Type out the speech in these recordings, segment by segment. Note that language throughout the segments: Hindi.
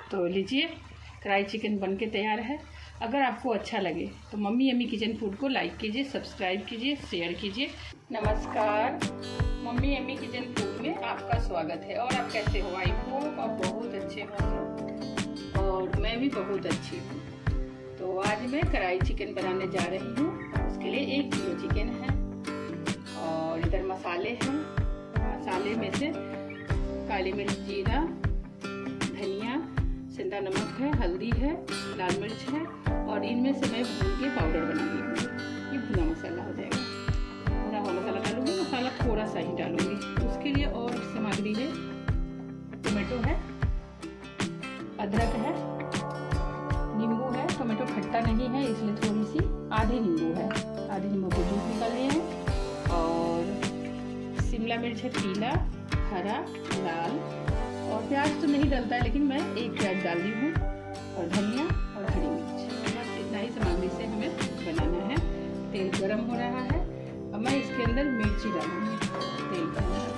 तो लीजिए, कढ़ाई चिकन बनके तैयार है। अगर आपको अच्छा लगे तो मम्मी यम्मी किचन फूड को लाइक कीजिए, सब्सक्राइब कीजिए, शेयर कीजिए। नमस्कार, मम्मी यम्मी किचन फूड में आपका स्वागत है। और आप कैसे हो? आई होप आप बहुत अच्छे हो और मैं भी बहुत अच्छी हूँ। तो आज मैं कढ़ाई चिकन बनाने जा रही हूँ। उसके लिए 1 किलो चिकन है और इधर मसाले हैं। मसाले में से काली मिर्च, जीरा, धनिया, सेंधा नमक है, हल्दी है, लाल मिर्च है और इनमें से मैं भून के पाउडर बनाऊंगी हूँ। ये भुना मसाला हो जाएगा। भुना हुआ मसाला डालूंगी, मसाला थोड़ा सा ही डालूंगी। उसके लिए और सामग्री है, टोमेटो है, अदरक है, नींबू है। टोमेटो खट्टा नहीं है इसलिए थोड़ी सी आधी नींबू है, आधी नींबू को जूस निकाल लिए हैं। और शिमला मिर्च है, पीला, हरा, लाल, और प्याज तो नहीं डलता है लेकिन मैं 1 प्याज डाल दी हूँ, और धनिया और हरी मिर्च। बस इतना ही सामग्री से हमें बनाना है। तेल गरम हो रहा है। अब मैं इसके अंदर मिर्ची डालूंगी तेल के अंदर।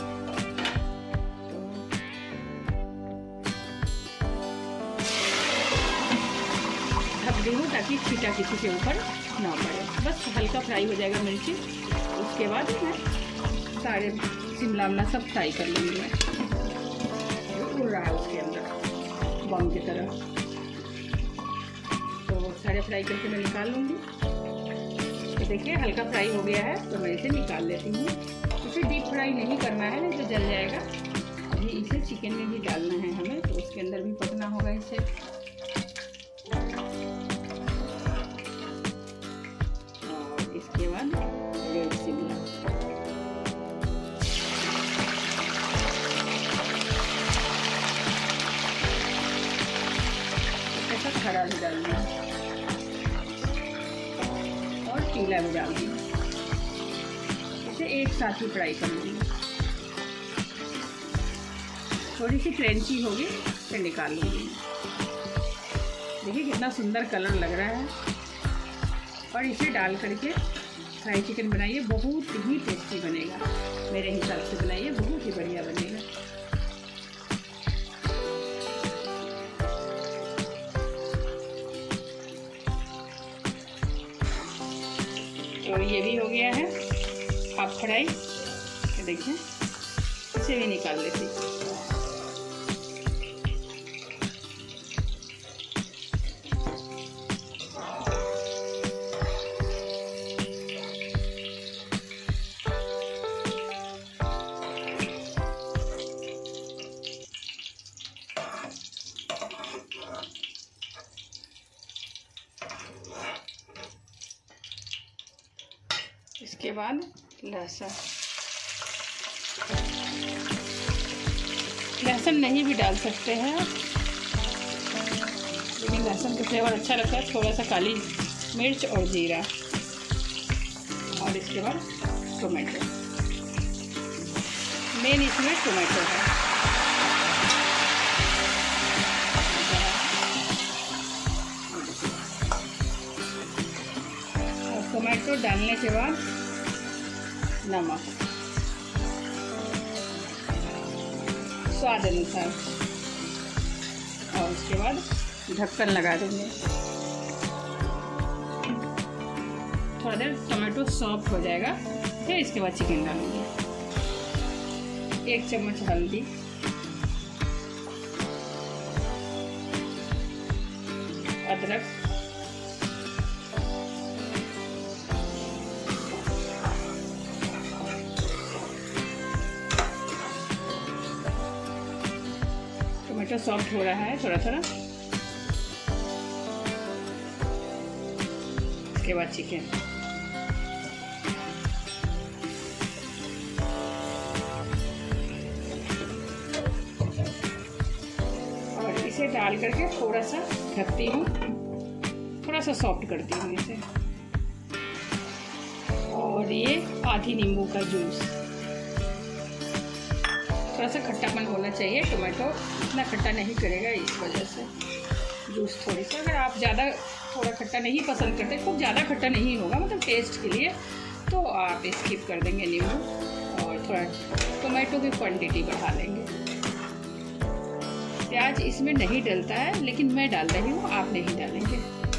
ढक दी हूँ ताकि छींटा किसी के ऊपर ना पड़े। बस हल्का फ्राई हो जाएगा मिर्ची। उसके बाद मैं सारे शिमला मिर्च सब फ्राई कर लूँगी। मैं उड़ रहा है उसके अंदर बम की तरह, तो सारे फ्राई करके मैं निकाल लूँगी। तो देखिए हल्का फ्राई हो गया है तो मैं इसे निकाल लेती हूँ। इसे डीप फ्राई नहीं करना है, नहीं तो जल जाएगा। अभी इसे चिकन में भी डालना है हमें, तो उसके अंदर भी पकना होगा इसे। और इसके बाद रेड शिमला, हरा भी डाल दिया और पीला भी डाल दिया। इसे एक साथ ही फ्राई करूँगी। थोड़ी सी क्रंची होगी फिर निकाल लूँगी। देखिए कितना सुंदर कलर लग रहा है। और इसे डाल करके फ्राई चिकन बनाइए, बहुत ही टेस्टी बनेगा। मेरे हिसाब से बनाइए, बहुत ही बढ़िया बनेगा। तो ये भी हो गया है हाफ फ्राई। देखिए इसे भी निकाल लेती। इसके बाद लहसुन नहीं भी डाल सकते हैं, लेकिन लहसुन का फ्लेवर अच्छा लगता है। थोड़ा सा काली मिर्च और जीरा, और इसके बाद टोमेटो। मेन इसमें टोमेटो है। और टोमेटो डालने के बाद नमक स्वाद अनुसार, और उसके बाद ढक्कन लगा देंगे। थोड़ा देर टमाटो सॉफ्ट हो जाएगा, फिर इसके बाद चिकन डालूंगी। 1 चम्मच हल्दी, अदरक, टमाटो सॉफ्ट हो रहा है थोड़ा थोड़ा। इसके बाद चिकन, और इसे डाल करके थोड़ा सा ढकती हूँ, थोड़ा सा सॉफ्ट करती हूँ इसे। और ये आधी नींबू का जूस, थोड़ा सा खट्टापन होना चाहिए। टोमेटो इतना खट्टा नहीं करेगा, इस वजह से जूस थोड़ी सा। अगर आप ज़्यादा थोड़ा खट्टा नहीं पसंद करते, खूब ज़्यादा खट्टा नहीं होगा मतलब टेस्ट के लिए, तो आप स्किप कर देंगे नींबू, और थोड़ा टोमेटो की क्वांटिटी बढ़ा लेंगे। प्याज इसमें नहीं डलता है, लेकिन मैं डाल रही हूँ, आप नहीं डालेंगे।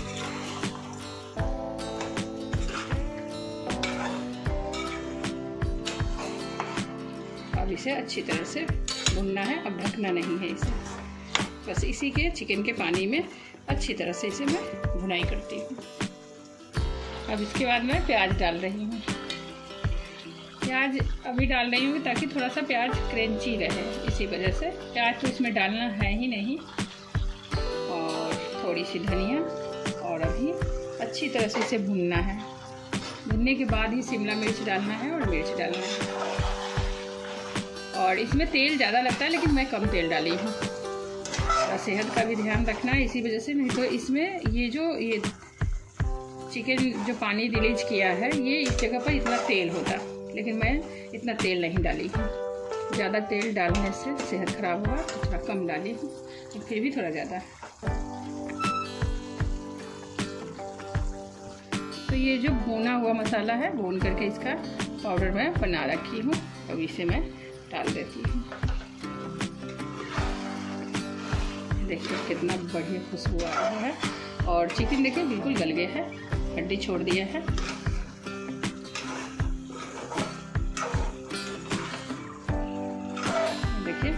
अब इसे अच्छी तरह से भूनना है, अब ढकना नहीं है इसे, बस इसी के चिकन के पानी में अच्छी तरह से इसे मैं भुनाई करती हूँ। अब इसके बाद मैं प्याज डाल रही हूँ। प्याज अभी डाल रही हूँ ताकि थोड़ा सा प्याज क्रंची रहे, इसी वजह से। प्याज तो इसमें डालना है ही नहीं। और थोड़ी सी धनिया, और अभी अच्छी तरह से इसे भूनना है। भुनने के बाद ही शिमला मिर्च डालना है और मिर्च डालना है। और इसमें तेल ज़्यादा लगता है, लेकिन मैं कम तेल डाली हूँ। और सेहत का भी ध्यान रखना है, इसी वजह से। नहीं तो इसमें ये चिकन जो पानी रिलीज किया है, ये इस जगह पर इतना तेल होता, लेकिन मैं इतना तेल नहीं डाली हूँ। ज़्यादा तेल डालने से सेहत खराब होगा, तो थोड़ा कम डाली हूँ, तो फिर भी थोड़ा ज़्यादा है। तो ये जो भुना हुआ मसाला है, भून करके इसका पाउडर मैं बना रखी हूँ, अब इसे मैं डाल देती हूँ। देखिए कितना बढ़िया खुशबू आ रहा है। और चिकन देखिए बिल्कुल गल गया है, हड्डी छोड़ दिया है। देखिए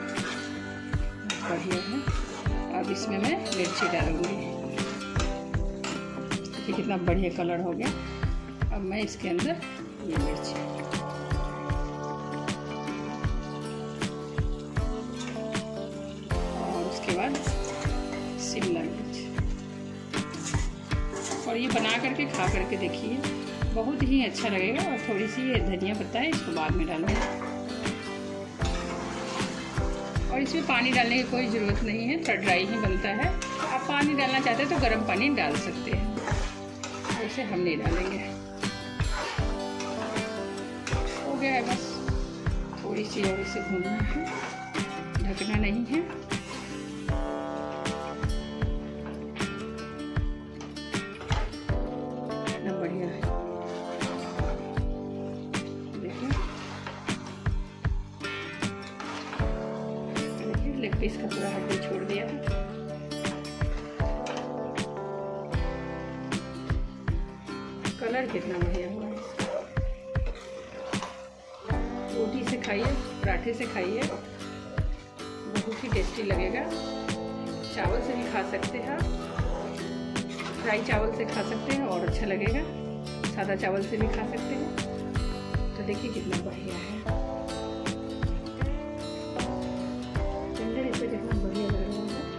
बढ़िया है। अब इसमें मैं मिर्ची डालूंगी। देखिए कितना बढ़िया कलर हो गया। अब मैं इसके अंदर ये मिर्ची, और उसके बाद शिमला मिर्च, और ये बना करके खा करके देखिए, बहुत ही अच्छा लगेगा। और थोड़ी सी ये धनिया पत्ता है, इसको बाद में डालूंगी। और इसमें पानी डालने की कोई ज़रूरत नहीं है, थोड़ा ड्राई ही बनता है। आप पानी डालना चाहते हैं तो गर्म पानी डाल सकते हैं, वैसे हम नहीं डालेंगे। हो गया है बस, थोड़ी सी और इसे भूनना है, ढकना नहीं है। कितना बढ़िया है, देखिए देखिए लेग पीस का पूरा हड्डी छोड़ दिया है। कलर कितना बढ़िया हुआ है। रोटी से खाइए, पराठे से खाइए, बहुत ही टेस्टी लगेगा। चावल से भी खा सकते हैं, फ्राई चावल से खा सकते हैं और अच्छा लगेगा। सादा चावल से भी खा सकते हैं। तो देखिए कितना बढ़िया है। टेंडर इसे कितना बढ़िया लग रहा है,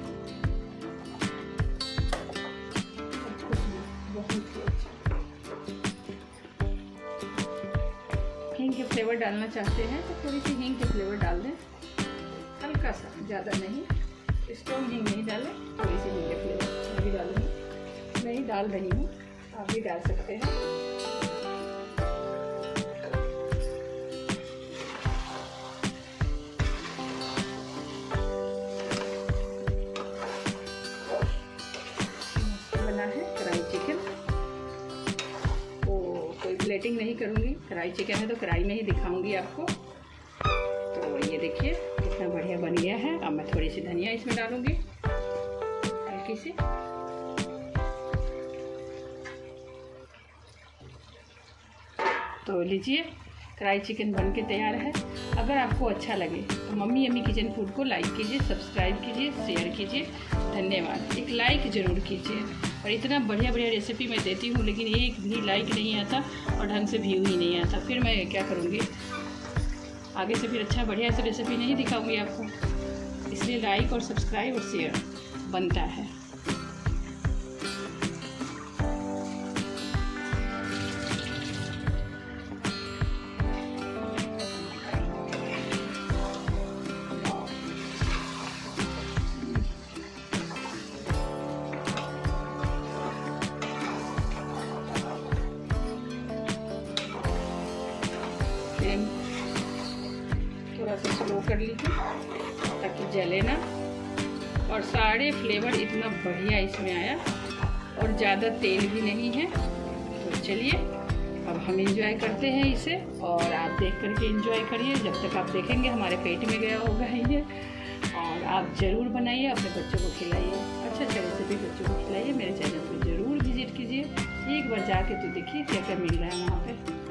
बहुत ही अच्छा। हींग के फ्लेवर डालना चाहते हैं तो थोड़ी सी हींग के फ्लेवर डाल दें, हल्का सा, ज़्यादा नहीं। स्ट्रॉन्ग हींग नहीं डालें, थोड़ी सी हींग के फ्लेवर मैं भी डालूंगी। मैं ही डाल रही हूँ, आप भी डाल सकते हैं। बना है कढ़ाई चिकन। कोई प्लेटिंग नहीं करूँगी, कढ़ाई चिकन है तो कढ़ाई में ही दिखाऊंगी आपको। तो ये देखिए कितना बढ़िया बन गया है। अब मैं थोड़ी सी धनिया इसमें डालूंगी, हल्की सी। तो लीजिए, कढ़ाई चिकन बन के तैयार है। अगर आपको अच्छा लगे तो मम्मी यम्मी किचन फूड को लाइक कीजिए, सब्सक्राइब कीजिए, शेयर कीजिए। धन्यवाद। एक लाइक ज़रूर कीजिए। और इतना बढ़िया बढ़िया रेसिपी मैं देती हूँ, लेकिन एक भी लाइक नहीं आता और ढंग से व्यू ही नहीं आता, फिर मैं क्या करूँगी? आगे से फिर अच्छा बढ़िया से रेसिपी नहीं दिखाऊँगी आपको। इसलिए लाइक और सब्सक्राइब और शेयर बनता है। फ्लेम थोड़ा सा स्लो कर लीजिए ताकि जले ना। और सारे फ्लेवर इतना बढ़िया इसमें आया और ज़्यादा तेल भी नहीं है। तो चलिए अब हम एंजॉय करते हैं इसे, और आप देख करके एंजॉय करिए। जब तक आप देखेंगे हमारे पेट में गया होगा ये। और आप ज़रूर बनाइए, अपने बच्चों को खिलाइए, अच्छा अच्छा रेसिपी बच्चों को खिलाइए। मेरे चैनल पर ज़रूर विजिट कीजिए, एक बार जाके तो देखिए क्या क्या मिल रहा है वहाँ पे।